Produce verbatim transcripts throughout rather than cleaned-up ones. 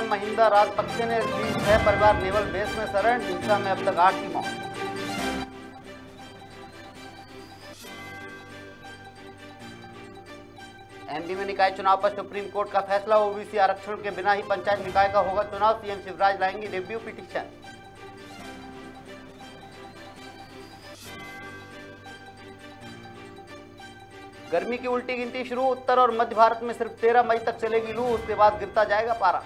CM Mahinda Rajapaksa ने ली छह परिवार नेवल बेस में शरण, हिंसा में अब तक आठ की मौत। एमपी में निकाय चुनाव पर सुप्रीम कोर्ट का फैसला, ओबीसी आरक्षण के बिना ही पंचायत निकाय का होगा चुनाव, सीएम शिवराज लाएंगे रिव्यू पिटीशन। गर्मी की उल्टी गिनती शुरू, उत्तर और मध्य भारत में सिर्फ तेरह मई तक चलेगी लू, उसके बाद गिरता जाएगा पारा।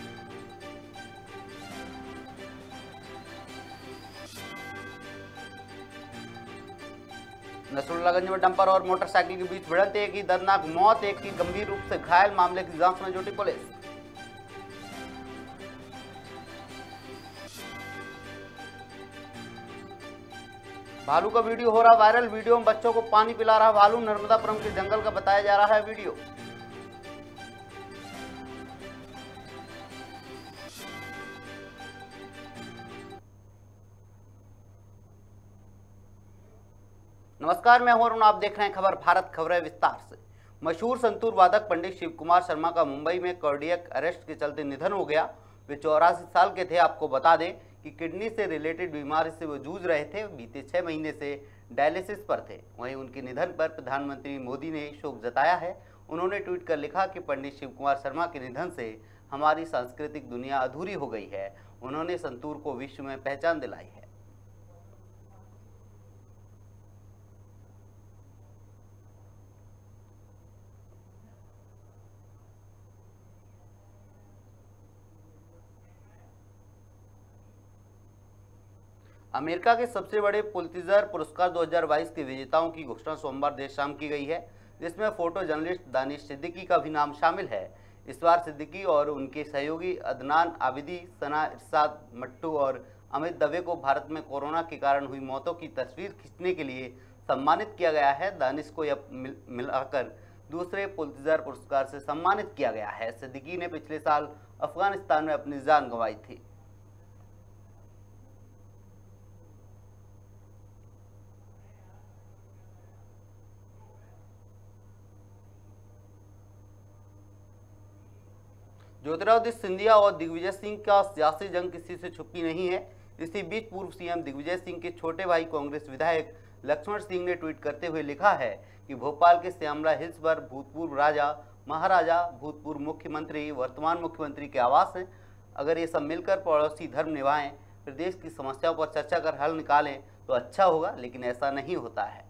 नसरुल्लागंज में डंपर और मोटरसाइकिल के बीच भिड़ंत, एक की दर्दनाक मौत, एक की गंभीर रूप से घायल, मामले की जांच में जुटी पुलिस। भालू का वीडियो हो रहा वायरल, वीडियो में बच्चों को पानी पिला रहा भालू, नर्मदापुरम के जंगल का बताया जा रहा है वीडियो। नमस्कार, मैं हूं अरुण, आप देख रहे हैं खबर भारत। खबरें विस्तार से। मशहूर संतूर वादक पंडित शिव कुमार शर्मा का मुंबई में कार्डियक अरेस्ट के चलते निधन हो गया। वे चौरासी साल के थे। आपको बता दें कि किडनी से रिलेटेड बीमारी से वो जूझ रहे थे, बीते छह महीने से डायलिसिस पर थे। वहीं उनके निधन पर प्रधानमंत्री मोदी ने शोक जताया है। उन्होंने ट्वीट कर लिखा कि पंडित शिव कुमार शर्मा के निधन से हमारी सांस्कृतिक दुनिया अधूरी हो गई है। उन्होंने संतूर को विश्व में पहचान दिलाई है। अमेरिका के सबसे बड़े पुलित्जर पुरस्कार दो हज़ार बाईस के विजेताओं की घोषणा सोमवार देर शाम की गई है, जिसमें फोटो जर्नलिस्ट दानिश सिद्दीकी का भी नाम शामिल है। इस बार सिद्दीकी और उनके सहयोगी अदनान आबिदी, सना इरशाद, मट्टू और अमित दवे को भारत में कोरोना के कारण हुई मौतों की तस्वीर खींचने के लिए सम्मानित किया गया है। दानिश को यह मिल, मिलाकर दूसरे पुलित्जर पुरस्कार से सम्मानित किया गया है। सिद्दीकी ने पिछले साल अफगानिस्तान में अपनी जान गंवाई थी। ज्योतिरादित्य सिंधिया और दिग्विजय सिंह का सियासी जंग किसी से छुपी नहीं है। इसी बीच पूर्व सीएम दिग्विजय सिंह के छोटे भाई कांग्रेस विधायक लक्ष्मण सिंह ने ट्वीट करते हुए लिखा है कि भोपाल के श्यामला हिल्स पर भूतपूर्व राजा, महाराजा, भूतपूर्व मुख्यमंत्री, वर्तमान मुख्यमंत्री के आवास हैं। अगर ये सब मिलकर पड़ोसी धर्म निभाएं, प्रदेश की समस्याओं पर चर्चा कर हल निकालें तो अच्छा होगा, लेकिन ऐसा नहीं होता है।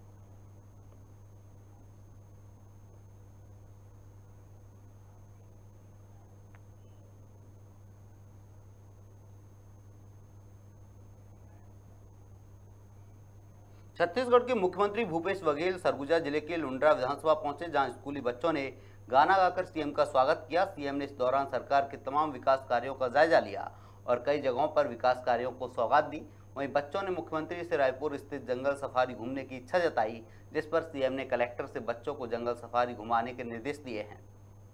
छत्तीसगढ़ के मुख्यमंत्री भूपेश बघेल सरगुजा जिले के लुंड्रा विधानसभा पहुंचे, जहां स्कूली बच्चों ने गाना गाकर सीएम का स्वागत किया। सीएम ने इस दौरान सरकार के तमाम विकास कार्यों का जायजा लिया और कई जगहों पर विकास कार्यों को सौगात दी। वहीं बच्चों ने मुख्यमंत्री से रायपुर स्थित जंगल सफारी घूमने की इच्छा जताई, जिस पर सीएम ने कलेक्टर से बच्चों को जंगल सफारी घुमाने के निर्देश दिए हैं।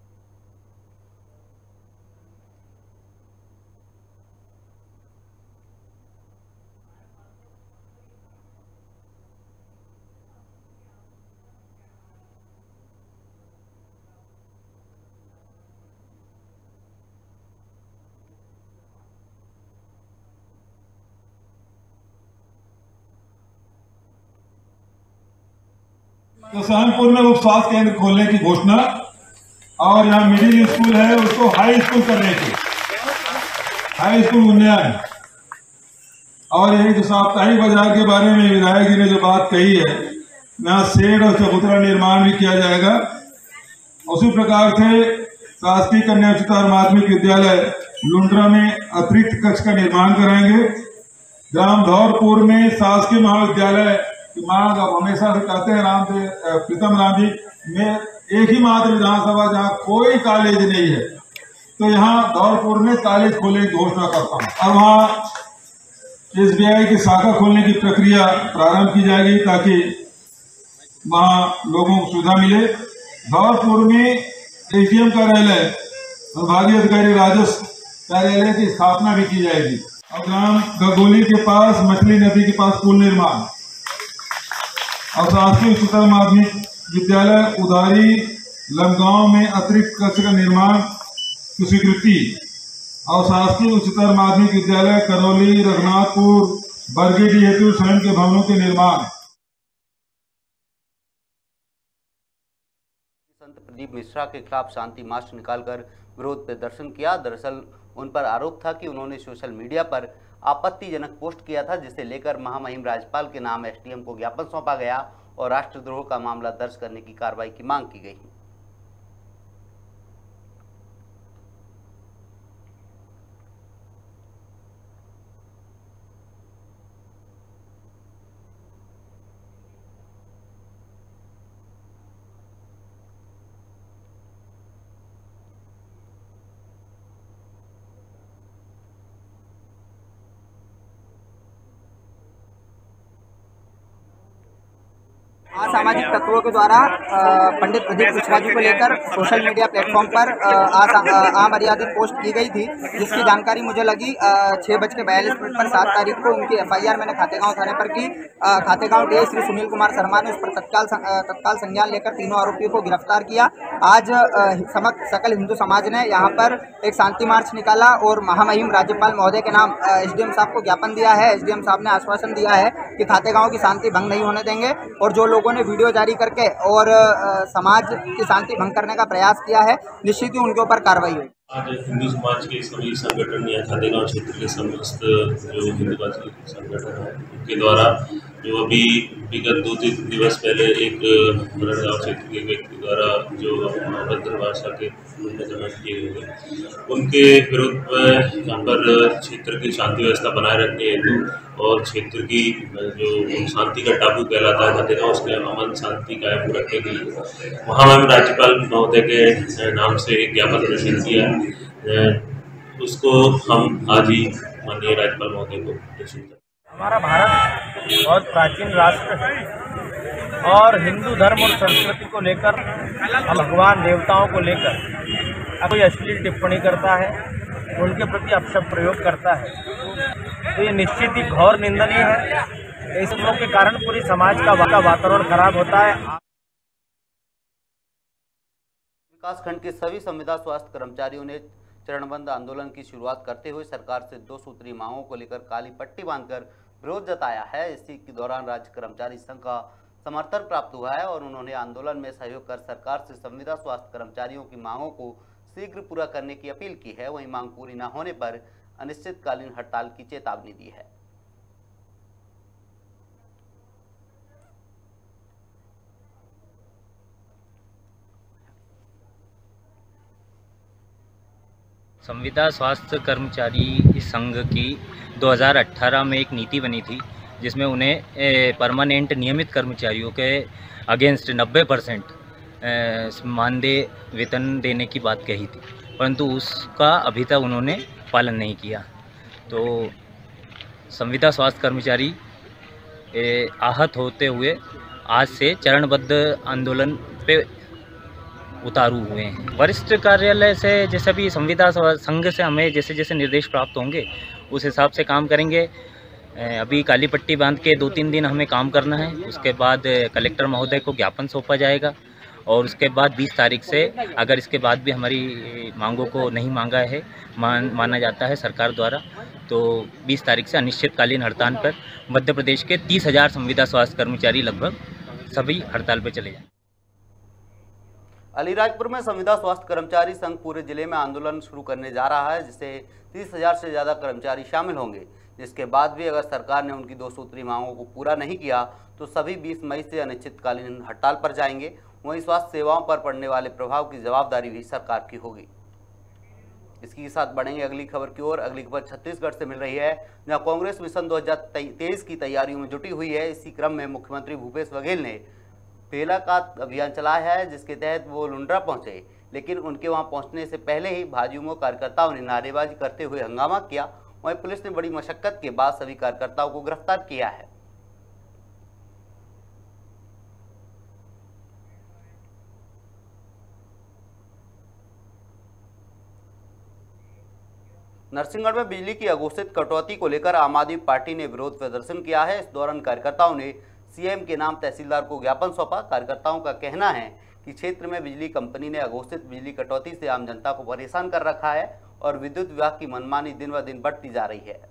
तो सहारनपुर में उप स्वास्थ्य केंद्र खोलने की घोषणा और यहाँ मिडिल स्कूल है उसको हाई स्कूल करने की, हाई स्कूल उन्नयन। और यही जो साप्ताहिक बाजार के बारे में विधायक जी ने जो बात कही है, यहाँ शेड और चबूतरा निर्माण भी किया जाएगा। उसी प्रकार से शासकीय कन्या उच्चतर माध्यमिक विद्यालय लुंड्रा में अतिरिक्त कक्ष का निर्माण कराएंगे। ग्राम धौरपुर में शासकीय महाविद्यालय मांग अब हमेशा से कहते हैं राम जी, प्रीतम राम जी में एक ही मात्र विधानसभा जहाँ कोई कॉलेज नहीं है, तो यहाँ धौरपुर में कॉलेज खोलने की घोषणा करता हूँ। और वहाँ एसबीआई की शाखा खोलने की प्रक्रिया प्रारंभ की जाएगी ताकि वहाँ लोगों को सुविधा मिले। धौरपुर में एटीएम कार्यालय, विभागीय अधिकारी राजस्व कार्यालय की स्थापना भी की जाएगी। और ग्राम गगोली के पास मछली नदी के पास पुल निर्माण और शासकीय उच्चतर माध्यमिक विद्यालय उदारी लमगांव में अतिरिक्त कक्ष का निर्माण की स्वीकृति। और शासकीय उच्चतर माध्यमिक विद्यालय करौली, रघुनाथपुर, बरगीडी हेतु स्वयं के भवनों के निर्माण। संत प्रदीप मिश्रा के खिलाफ शांति मार्च निकालकर विरोध प्रदर्शन किया। दरअसल उन पर आरोप था कि उन्होंने सोशल मीडिया पर आपत्तिजनक पोस्ट किया था, जिसे लेकर महामहिम राज्यपाल के नाम एसडीएम को ज्ञापन सौंपा गया और राष्ट्रद्रोह का मामला दर्ज करने की कार्रवाई की मांग की गई। असामाजिक तत्वों के द्वारा पंडित प्रदीप मिश्रा जी को लेकर सोशल मीडिया प्लेटफॉर्म पर अमर्यादित पोस्ट की गई थी, जिसकी जानकारी मुझे लगी छः बज के बयालीस मिनट पर सात तारीख को। उनकी एफआईआर मैंने खातेगांव थाने पर की। खातेगांव डीआई श्री सुनील कुमार शर्मा ने उस पर तत्काल तत्काल संज्ञान लेकर तीनों आरोपियों को गिरफ्तार किया। आज समस्त सकल हिंदू समाज ने यहाँ पर एक शांति मार्च निकाला और महामहिम राज्यपाल महोदय के नाम एसडीएम साहब को ज्ञापन दिया है। एसडीएम साहब ने आश्वासन दिया है कि खातेगांव की शांति भंग नहीं होने देंगे और जो लोगों ने वीडियो जारी करके और आ, समाज की शांति भंग करने का प्रयास किया है, निश्चित ही उनके ऊपर कार्रवाई हुई। आज हिंदू समाज के सभी संगठन या खातेगांव क्षेत्र के समस्त जो हिंदूवादी संगठन है उनके द्वारा जो अभी विगत दो तीन दिवस पहले एक मरणगांव क्षेत्र के व्यक्ति द्वारा जो अभद्र भाषा के कमेंट किए गए, उनके विरुद्ध में यहाँ पर क्षेत्र की शांति व्यवस्था बनाए रखने हेतु और क्षेत्र की जो शांति का टापू कहलाता है खातेगांव, उसके अमन शांति कायम रखने के लिए महामहिम राज्यपाल महोदय के नाम से एक ज्ञापन प्रेषित किया। उसको हम आज ही माननीय राज्यपाल महोदय को प्रेषित करें। हमारा भारत बहुत प्राचीन राष्ट्र है और हिंदू धर्म और संस्कृति को लेकर हम भगवान देवताओं को लेकर कोई अश्लील टिप्पणी करता है, उनके प्रति अपशब्द प्रयोग करता है, तो ये निश्चित ही घोर निंदनीय है। इस लोग के कारण पूरी समाज का वातावरण खराब होता है। विकासखंड के सभी संविदा स्वास्थ्य कर्मचारियों ने चरणबद्ध आंदोलन की शुरुआत करते हुए सरकार से दो सूत्री मांगों को लेकर काली पट्टी बांधकर विरोध जताया है। इसी के दौरान राज्य कर्मचारी संघ का समर्थन प्राप्त हुआ है और उन्होंने आंदोलन में सहयोग कर सरकार से संविदा स्वास्थ्य कर्मचारियों की मांगों को शीघ्र पूरा करने की अपील की है। वहीं मांग पूरी न होने पर अनिश्चितकालीन हड़ताल की चेतावनी दी है। संविदा स्वास्थ्य कर्मचारी संघ की दो हज़ार अठारह में एक नीति बनी थी, जिसमें उन्हें परमानेंट नियमित कर्मचारियों के अगेंस्ट नब्बे परसेंट मानदेय वेतन देने की बात कही थी, परंतु उसका अभी तक उन्होंने पालन नहीं किया। तो संविदा स्वास्थ्य कर्मचारी आहत होते हुए आज से चरणबद्ध आंदोलन पे उतारू हुए हैं। वरिष्ठ कार्यालय से जैसे भी संविदा संघ से हमें जैसे जैसे निर्देश प्राप्त होंगे उस हिसाब से काम करेंगे। अभी काली पट्टी बांध के दो तीन दिन हमें काम करना है, उसके बाद कलेक्टर महोदय को ज्ञापन सौंपा जाएगा और उसके बाद बीस तारीख से अगर इसके बाद भी हमारी मांगों को नहीं मांगा है मान माना जाता है सरकार द्वारा, तो बीस तारीख से अनिश्चितकालीन हड़ताल पर मध्य प्रदेश के तीस हज़ार संविदा स्वास्थ्य कर्मचारी लगभग सभी हड़ताल पर चले जाएं। अलीराजपुर में संविदा स्वास्थ्य कर्मचारी संघ पूरे जिले में आंदोलन शुरू करने जा रहा है, जिससे तीस हजार से ज़्यादा कर्मचारी शामिल होंगे। जिसके बाद भी अगर सरकार ने उनकी दो सूत्री मांगों को पूरा नहीं किया तो सभी बीस मई से अनिश्चितकालीन हड़ताल पर जाएंगे। वहीं स्वास्थ्य सेवाओं पर पड़ने वाले प्रभाव की जवाबदारी भी सरकार की होगी। इसके साथ बढ़ेंगे अगली खबर की ओर। अगली खबर छत्तीसगढ़ से मिल रही है, जहां कांग्रेस मिशन दो हजार तेईस की तैयारियों में जुटी हुई है। इसी क्रम में मुख्यमंत्री भूपेश बघेल ने बेला का अभियान चलाया है, जिसके तहत वो लुंड्रा पहुंचे, लेकिन उनके वहां पहुंचने से पहले ही भाजयुमो कार्यकर्ताओं ने नारेबाजी करते हुए हंगामा किया। वहीं पुलिस ने बड़ी मशक्कत के बाद सभी कार्यकर्ताओं को गिरफ्तार किया है। नरसिंहगढ़ में बिजली की अघोषित कटौती को लेकर आम आदमी पार्टी ने विरोध प्रदर्शन किया है। इस दौरान कार्यकर्ताओं ने सीएम के नाम तहसीलदार को ज्ञापन सौंपा। कार्यकर्ताओं का कहना है कि क्षेत्र में बिजली कंपनी ने अघोषित बिजली कटौती से आम जनता को परेशान कर रखा है और विद्युत विभाग की मनमानी दिन ब दिन बढ़ती जा रही है।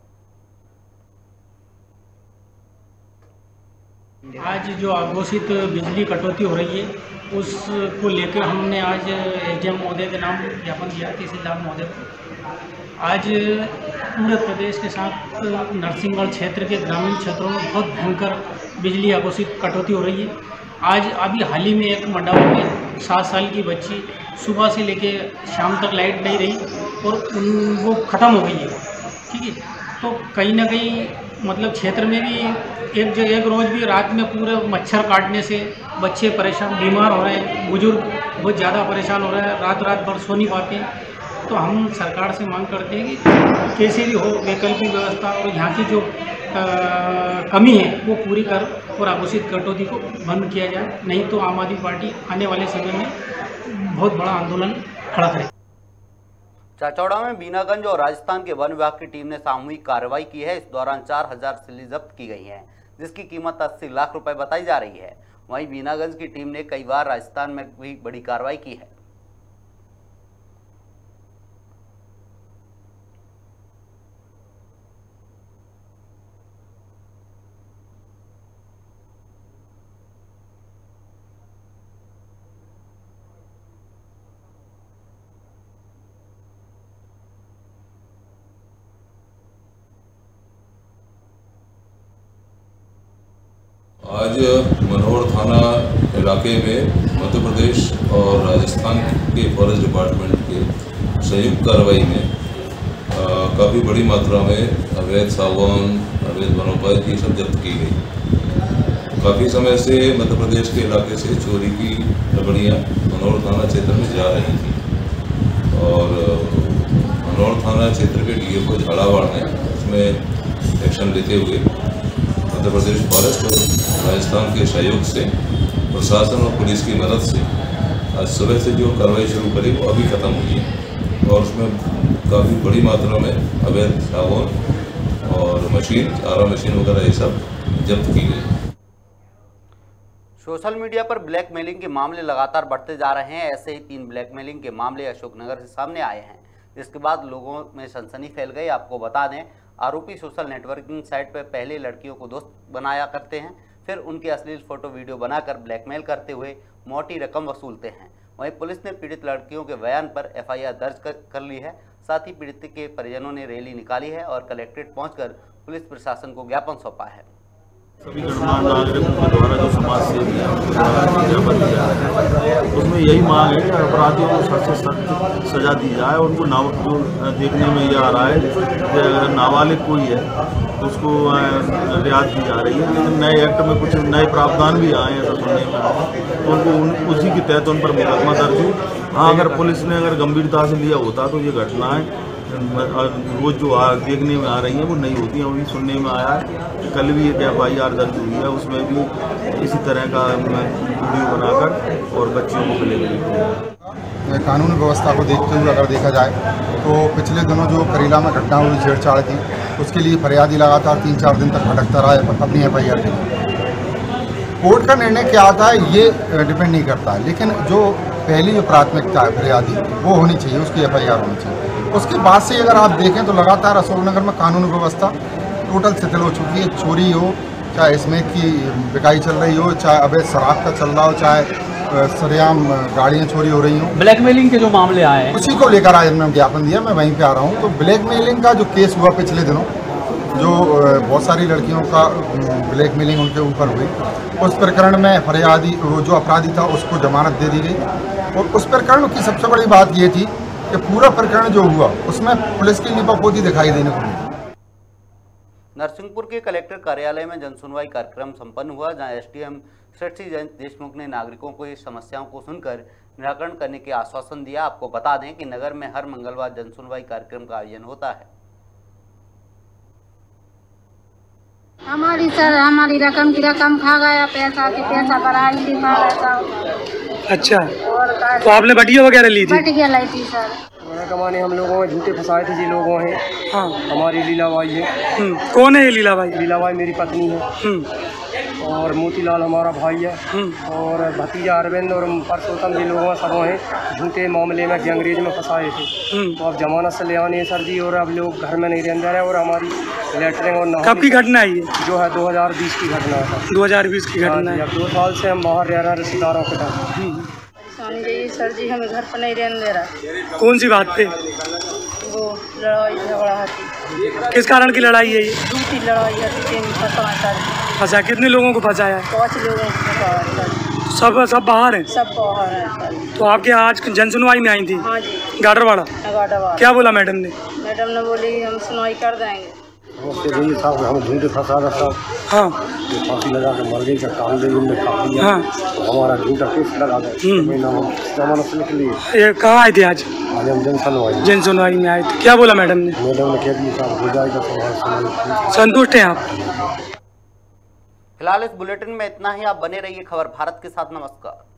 आज जो अघोषित बिजली कटौती हो रही है उसको लेकर हमने आज एसडीएम महोदय के नाम ज्ञापन दिया, तहसीलदार महोदय को। आज पूरे प्रदेश के साथ नरसिंहगढ़ क्षेत्र के ग्रामीण क्षेत्रों में बहुत भयंकर बिजली अघोषित कटौती हो रही है। आज अभी हाल ही में एक मंडावा में सात साल की बच्ची सुबह से लेके शाम तक लाइट नहीं रही और उन वो ख़त्म हो गई है। ठीक है, तो कहीं ना कहीं मतलब क्षेत्र में भी एक जो एक रोज़ भी रात में पूरे मच्छर काटने से बच्चे परेशान बीमार हो रहे हैं, बुजुर्ग बहुत ज़्यादा परेशान हो रहे हैं, रात रात भर सो नहीं पाते हैं। तो हम सरकार से मांग करते हैं कि कैसे भी हो वैकल्पिक व्यवस्था और यहाँ की जो आ, कमी है वो पूरी कर और अघोषित कटौती को बंद किया जाए, नहीं तो आम आदमी पार्टी आने वाले समय में बहुत बड़ा आंदोलन खड़ा करेगी। चाचौड़ा में बीनागंज और राजस्थान के वन विभाग की टीम ने सामूहिक कार्रवाई की है। इस दौरान चार हजार सिल्ली जब्त की गई हैं, जिसकी कीमत अस्सी लाख रुपए बताई जा रही है। वहीं बीनागंज की टीम ने कई बार राजस्थान में भी बड़ी कार्रवाई की है। आज मनोहर थाना इलाके में मध्य प्रदेश और राजस्थान के फॉरेस्ट डिपार्टमेंट के संयुक्त कार्रवाई में काफ़ी बड़ी मात्रा में अवैध सागौन, अवैध वनोपज ये सब जब्त की गई। काफ़ी समय से मध्य प्रदेश के इलाके से चोरी की लकड़ियाँ मनोहर थाना क्षेत्र में जा रही थी और मनोहर थाना क्षेत्र के डीएफओ झालावाड़ ने उसमें एक्शन लेते हुए मध्य प्रदेश फॉरेस्ट और राजस्थान के सहयोग से प्रशासन और पुलिस की मदद से आज सुबह से जो कार्रवाई शुरू करी वो अभी ख़त्म हुई है और उसमें काफ़ी बड़ी मात्रा में अवैध सागौन और मशीन, आरा मशीन वगैरह ये सब जब्त की गई। सोशल मीडिया पर ब्लैकमेलिंग के मामले लगातार बढ़ते जा रहे हैं। ऐसे ही तीन ब्लैकमेलिंग के मामले अशोकनगर से सामने आए हैं, जिसके बाद लोगों में सनसनी फैल गई। आपको बता दें, आरोपी सोशल नेटवर्किंग साइट पर पहले लड़कियों को दोस्त बनाया करते हैं, फिर उनके अश्लील फोटो वीडियो बनाकर ब्लैकमेल करते हुए मोटी रकम वसूलते हैं। वहीं पुलिस ने पीड़ित लड़कियों के बयान पर एफआईआर दर्ज कर, कर ली है। साथ ही पीड़ित के परिजनों ने रैली निकाली है और कलेक्ट्रेट पहुंचकर पुलिस प्रशासन को ज्ञापन सौंपा है। सभी गणमान्य नागरिकों के द्वारा जो समाज सेवी ज्ञापन दिया है उसमें यही मांग है कि अपराधियों को सख्त से सख्त सजा दी जाए। उनको नाव जो देखने में ये आ रहा है कि अगर नाबालिग कोई है तो उसको रियायत दी जा रही है, लेकिन नए एक्ट में कुछ नए प्रावधान भी आए हैं ऐसा सुनने में आया, तो उनको उन, उसी के तहत उन पर मुकदमा दर्ज हो। हाँ, अगर पुलिस ने अगर गंभीरता से लिया होता तो ये घटनाएँ रोज जो आ, देखने में आ रही हैं वो नहीं होती हैं। अभी सुनने में आया है कल भी एक एफ आई आर दर्ज हुई है, उसमें भी इसी तरह का वीडियो बनाकर और बच्चियों को ब्लैकमेल किया। कानून व्यवस्था को देखते हुए अगर देखा जाए तो पिछले दिनों जो करीला में घटना हुई छेड़छाड़ की, उसके लिए फरियादी लगातार तीन चार दिन तक भटकता रहा है अपनी एफ आई आर के लिए। कोर्ट का निर्णय क्या आता है ये डिपेंड नहीं करता है, लेकिन जो पहली जो प्राथमिकता है फरियादी वो होनी चाहिए, उसकी एफ आई आर होनी चाहिए। उसके बाद से अगर आप देखें तो लगातार अशोकनगर में कानून व्यवस्था टोटल शिथिल हो चुकी है। चोरी हो, चाहे स्मैक की बिकाई चल रही हो, चाहे अवैध शराब का चल रहा हो, चाहे सरेआम गाड़ियाँ चोरी हो रही हों, ब्लैकमेलिंग के जो मामले आए हैं उसी को लेकर आज हमने ज्ञापन दिया। मैं वहीं पे आ रहा हूँ। तो ब्लैकमेलिंग का जो केस हुआ पिछले दिनों, जो बहुत सारी लड़कियों का ब्लैकमेलिंग उनके ऊपर हुई, उस प्रकरण में फरियादी जो अपराधी था उसको जमानत दे दी गई। और उस प्रकरण की सबसे बड़ी बात ये थी कि पूरा प्रकरण जो हुआ उसमें पुलिस की लिपापोती दिखाई देने को मिली। नरसिंहपुर के कलेक्टर कार्यालय में जनसुनवाई कार्यक्रम संपन्न हुआ, जहां एसडीएम शशि देशमुख ने नागरिकों को इस समस्याओं को सुनकर निराकरण करने के आश्वासन दिया। आपको बता दें कि नगर में हर मंगलवार जनसुनवाई कार्यक्रम का आयोजन होता है। हमारी सर हमारी रकम की रकम खा गया, पैसा की पैसा पढ़ाई लिखा गया। अच्छा, तो आपने बटिया वगैरह ली थी? बटिया लाई थी सर। कमाने हम लोगों ने झूठे फंसाए थे जी लोगों हैं। हाँ, हमारी लीलाबाई है। कौन है ये लीलाबाई? लीलाबाई मेरी पत्नी है। और मोतीलाल हमारा भाई है और भतीजा अरविंद और परसोत्तम जी लोग सब हैं झूठे मामले में कि अंग्रेज में फंसाए थे। तो अब जमानत से ले आने सर जी और अब लोग घर में नहीं रहते रहे और हमारी लेटरिंग और कब की घटना है ये? जो है दो हज़ार बीस की घटना है। दो हज़ार बीस की घटना है। अब दो साल से हम बाहर रह रहे हैं रिश्तेदारों के साथ। जी सर जी हमें घर पर नहीं रहने दे रहा। कौन सी बात पे? वो लड़ाई झगड़ा है। किस कारण की लड़ाई है ये? दूसरी लड़ाई है। फंसा सर। फंसा कितने लोगों को फंसाया? पाँच लोगों को फंसा सर। सब सब बाहर हैं? सब बाहर हैं सर। तो आपके आज जन सुनवाई में आई थी? हाँ जी। गाडरवाड़ा? गाडरवाड़ा। क्या बोला मैडम ने? मैडम ने बोली हम सुनवाई कर देंगे। साहब हम झूठे फंसा रहा था। हाँ। तो फांसी लगा के मर गई का काम दे में खा लिया। हाँ। तो हमारा झूठा केस लगा गया। जमानत से निकली। ये कहाँ आए थे आज? आज हम जन सुनवाई जन सुनवाई में आए थे। क्या बोला मैडम ने? मैडम ने कह दिया साहब हो जाएगा। संतुष्ट हैं आप? फिलहाल इस बुलेटिन में इतना ही। आप बने रहिए खबर भारत के साथ। नमस्कार।